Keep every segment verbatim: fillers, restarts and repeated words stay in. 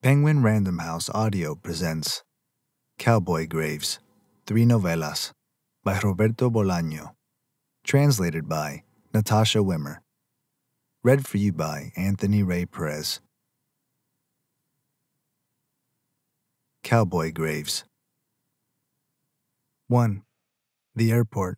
Penguin Random House Audio presents Cowboy Graves, Three Novellas by Roberto Bolaño, translated by Natasha Wimmer, read for you by Anthony Ray Perez. Cowboy Graves. one. The Airport.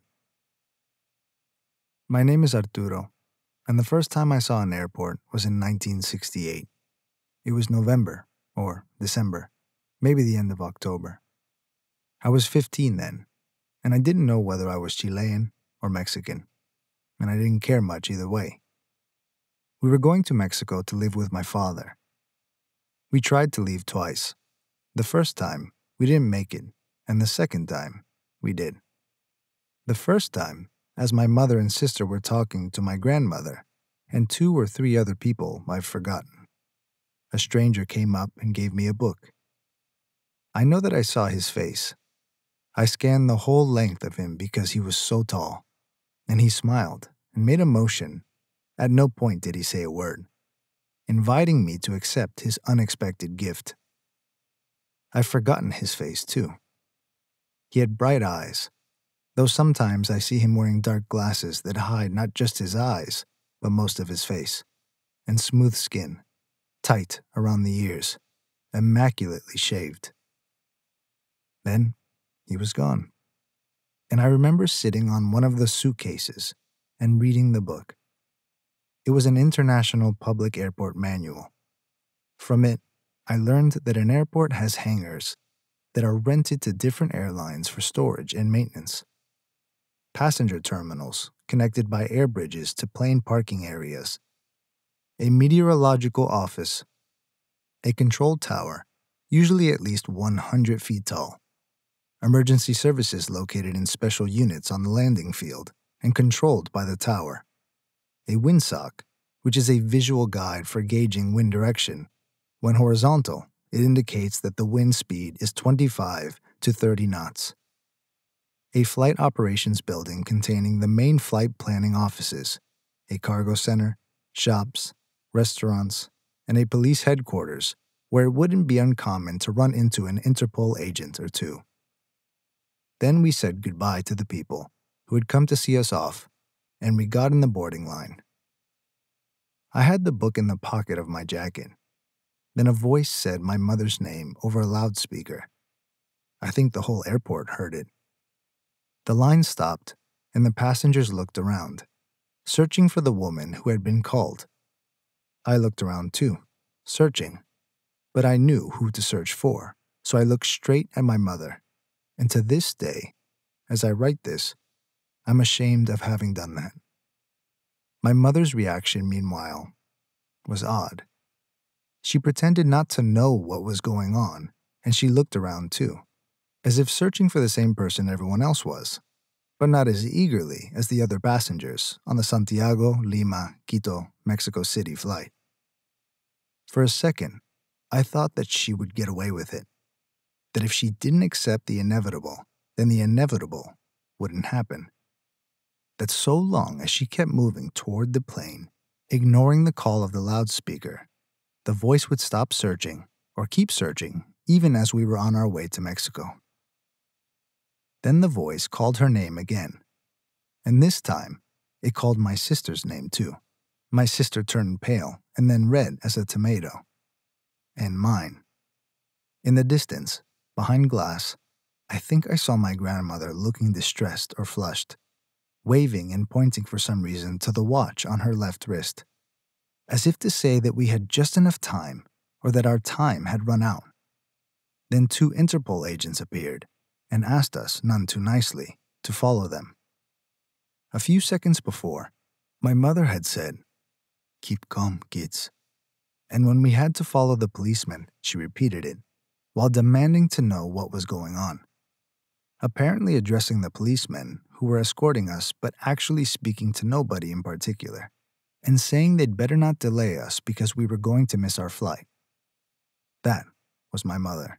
My name is Arturo, and the first time I saw an airport was in nineteen sixty-eight. It was November, or December, maybe the end of October. I was fifteen then, and I didn't know whether I was Chilean or Mexican, and I didn't care much either way. We were going to Mexico to live with my father. We tried to leave twice. The first time, we didn't make it, and the second time, we did. The first time, as my mother and sister were talking to my grandmother, and two or three other people I've forgotten. A stranger came up and gave me a book. I know that I saw his face. I scanned the whole length of him because he was so tall, and he smiled and made a motion. At no point did he say a word, inviting me to accept his unexpected gift. I've forgotten his face, too. He had bright eyes, though sometimes I see him wearing dark glasses that hide not just his eyes, but most of his face, and smooth skin, tight around the ears, immaculately shaved. Then he was gone, and I remember sitting on one of the suitcases and reading the book. It was an International Public Airport Manual. From it, I learned that an airport has hangars that are rented to different airlines for storage and maintenance. Passenger terminals connected by air bridges to plane parking areas. A meteorological office. A control tower, usually at least one hundred feet tall. Emergency services located in special units on the landing field and controlled by the tower. A windsock, which is a visual guide for gauging wind direction. When horizontal, it indicates that the wind speed is twenty-five to thirty knots. A flight operations building containing the main flight planning offices, a cargo center, shops, restaurants, and a police headquarters where it wouldn't be uncommon to run into an Interpol agent or two. Then we said goodbye to the people who had come to see us off, and we got in the boarding line. I had the book in the pocket of my jacket. Then a voice said my mother's name over a loudspeaker. I think the whole airport heard it. The line stopped, and the passengers looked around, searching for the woman who had been called. I looked around too, searching, but I knew who to search for, so I looked straight at my mother, and to this day, as I write this, I'm ashamed of having done that. My mother's reaction, meanwhile, was odd. She pretended not to know what was going on, and she looked around too, as if searching for the same person everyone else was, but not as eagerly as the other passengers on the Santiago, Lima, Quito, Mexico City flight. For a second, I thought that she would get away with it, that if she didn't accept the inevitable, then the inevitable wouldn't happen. That so long as she kept moving toward the plane, ignoring the call of the loudspeaker, the voice would stop searching or keep searching even as we were on our way to Mexico. Then the voice called her name again, and this time it called my sister's name too. My sister turned pale and then red as a tomato. And mine. In the distance, behind glass, I think I saw my grandmother looking distressed or flushed, waving and pointing for some reason to the watch on her left wrist, as if to say that we had just enough time or that our time had run out. Then two Interpol agents appeared and asked us, none too nicely, to follow them. A few seconds before, my mother had said, "Keep calm, kids." And when we had to follow the policeman, she repeated it, while demanding to know what was going on. Apparently addressing the policemen who were escorting us but actually speaking to nobody in particular, and saying they'd better not delay us because we were going to miss our flight. That was my mother.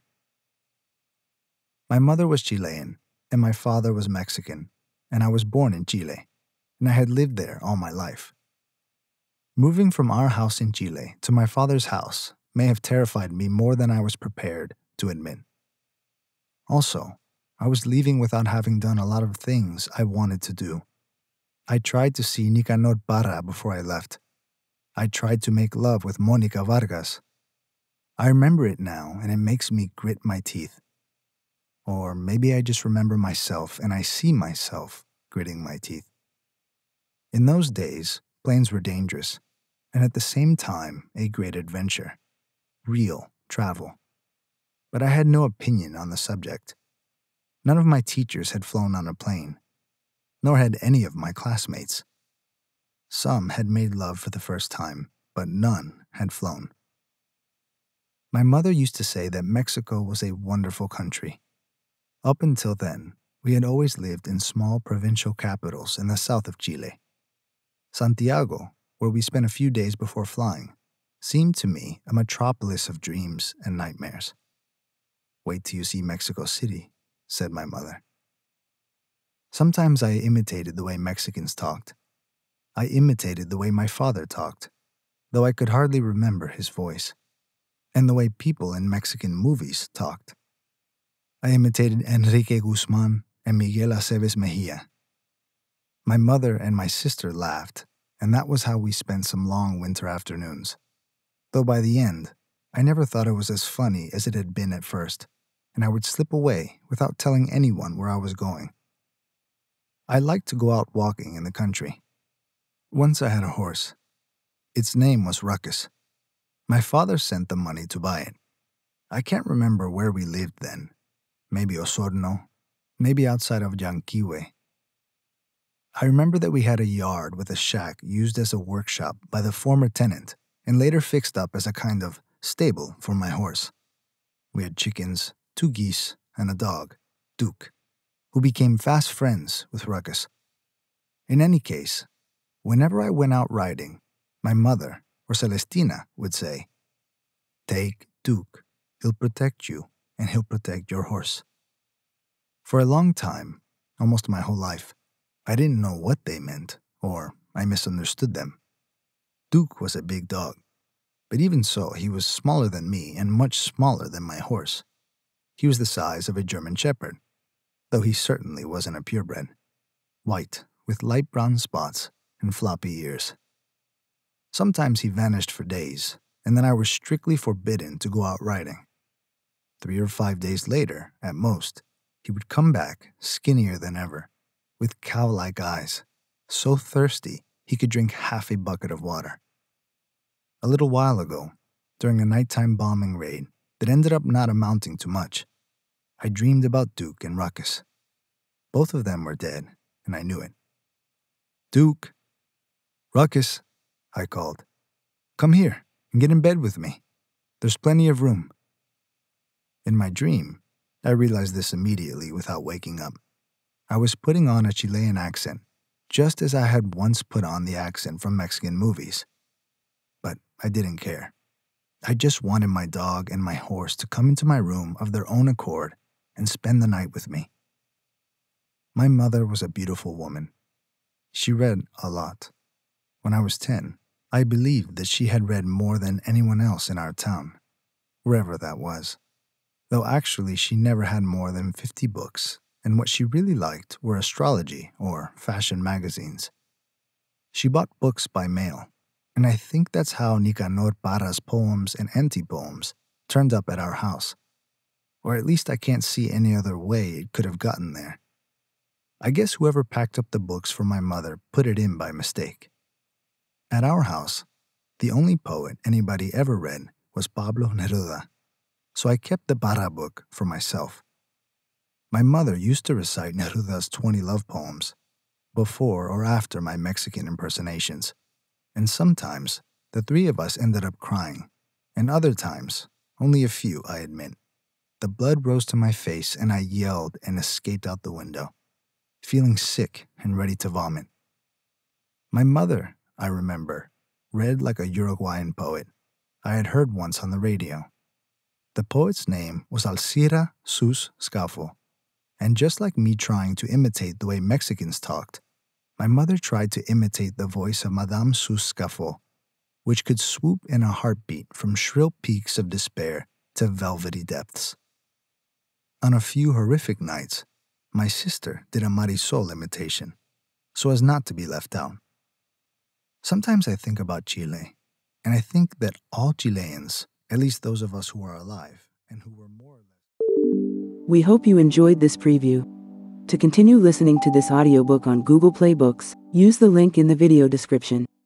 My mother was Chilean, and my father was Mexican, and I was born in Chile, and I had lived there all my life. Moving from our house in Chile to my father's house may have terrified me more than I was prepared to admit. Also, I was leaving without having done a lot of things I wanted to do. I tried to see Nicanor Parra before I left. I tried to make love with Monica Vargas. I remember it now, and it makes me grit my teeth. Or maybe I just remember myself and I see myself gritting my teeth. In those days, planes were dangerous, and at the same time, a great adventure. Real travel. But I had no opinion on the subject. None of my teachers had flown on a plane, nor had any of my classmates. Some had made love for the first time, but none had flown. My mother used to say that Mexico was a wonderful country. Up until then, we had always lived in small provincial capitals in the south of Chile. Santiago, where we spent a few days before flying, seemed to me a metropolis of dreams and nightmares. "Wait till you see Mexico City," said my mother. Sometimes I imitated the way Mexicans talked. I imitated the way my father talked, though I could hardly remember his voice, and the way people in Mexican movies talked. I imitated Enrique Guzman and Miguel Aceves Mejia. My mother and my sister laughed, and that was how we spent some long winter afternoons. Though by the end, I never thought it was as funny as it had been at first, and I would slip away without telling anyone where I was going. I liked to go out walking in the country. Once I had a horse. Its name was Ruckus. My father sent the money to buy it. I can't remember where we lived then. Maybe Osorno, maybe outside of Yanquiwe. I remember that we had a yard with a shack used as a workshop by the former tenant and later fixed up as a kind of stable for my horse. We had chickens, two geese, and a dog, Duke, who became fast friends with Ruckus. In any case, whenever I went out riding, my mother, or Celestina, would say, "Take Duke, he'll protect you, and he'll protect your horse." For a long time, almost my whole life, I didn't know what they meant, or I misunderstood them. Duke was a big dog, but even so, he was smaller than me and much smaller than my horse. He was the size of a German shepherd, though he certainly wasn't a purebred. White, with light brown spots and floppy ears. Sometimes he vanished for days, and then I was strictly forbidden to go out riding. Three or five days later, at most, he would come back, skinnier than ever, with cow-like eyes, so thirsty he could drink half a bucket of water. A little while ago, during a nighttime bombing raid that ended up not amounting to much, I dreamed about Duke and Ruckus. Both of them were dead, and I knew it. "Duke! Ruckus!" I called. "Come here and get in bed with me. There's plenty of room." In my dream, I realized this immediately without waking up. I was putting on a Chilean accent, just as I had once put on the accent from Mexican movies. But I didn't care. I just wanted my dog and my horse to come into my room of their own accord and spend the night with me. My mother was a beautiful woman. She read a lot. When I was ten, I believed that she had read more than anyone else in our town, wherever that was. Though actually she never had more than fifty books, and what she really liked were astrology or fashion magazines. She bought books by mail, and I think that's how Nicanor Parra's poems and anti-poems turned up at our house. Or at least I can't see any other way it could have gotten there. I guess whoever packed up the books for my mother put it in by mistake. At our house, the only poet anybody ever read was Pablo Neruda, so I kept the Parra book for myself. My mother used to recite Neruda's twenty love poems, before or after my Mexican impersonations, and sometimes the three of us ended up crying, and other times, only a few, I admit. The blood rose to my face and I yelled and escaped out the window, feeling sick and ready to vomit. My mother, I remember, read like a Uruguayan poet I had heard once on the radio. The poet's name was Alcira Sus Scafo, and just like me trying to imitate the way Mexicans talked, my mother tried to imitate the voice of Madame Sus Scafo, which could swoop in a heartbeat from shrill peaks of despair to velvety depths. On a few horrific nights, my sister did a Marisol imitation, so as not to be left out. Sometimes I think about Chile, and I think that all Chileans, at least those of us who are alive, and who were more or less... We hope you enjoyed this preview. To continue listening to this audiobook on Google Play Books, use the link in the video description.